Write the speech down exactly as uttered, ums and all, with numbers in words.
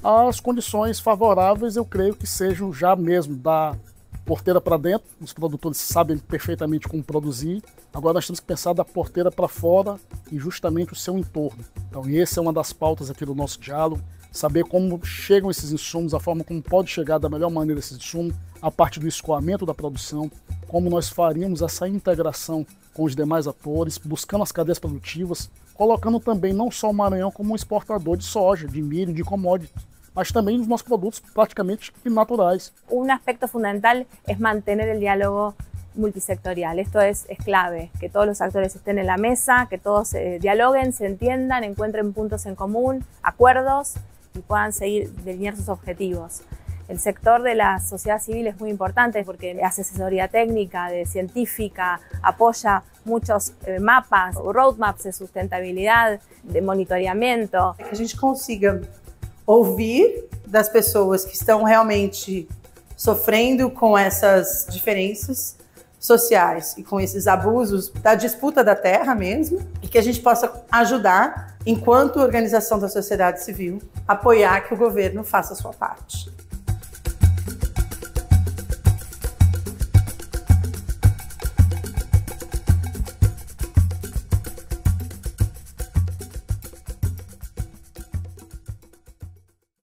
As condições favoráveis eu creio que sejam já mesmo da porteira para dentro, os produtores sabem perfeitamente como produzir, agora nós temos que pensar da porteira para fora e justamente o seu entorno. Então essa é uma das pautas aqui do nosso diálogo, saber como chegam esses insumos, a forma como pode chegar da melhor maneira esses insumos, a parte do escoamento da produção, como nós faríamos essa integração com os demais atores, buscando as cadeias produtivas, colocando também não só o Maranhão como um exportador de soja, de milho, de commodities, mas também os nossos produtos praticamente naturais. Un aspecto fundamental es mantener el diálogo multisectorial. Esto es, es clave, que todos los actores estén en la mesa, que todos eh, dialoguen, se entiendan, encuentren puntos en común, acuerdos y puedan seguir delinear sus objetivos. El sector de la sociedad civil es muy importante porque hace asesoría técnica, de científica, apoya muchos eh, mapas, roadmaps de sustentabilidad, de monitoreamento. Que a gente consiga ouvir das pessoas que estão realmente sofrendo com essas diferenças sociais e com esses abusos da disputa da terra mesmo, e que a gente possa ajudar, enquanto organização da sociedade civil, apoiar que o governo faça a sua parte.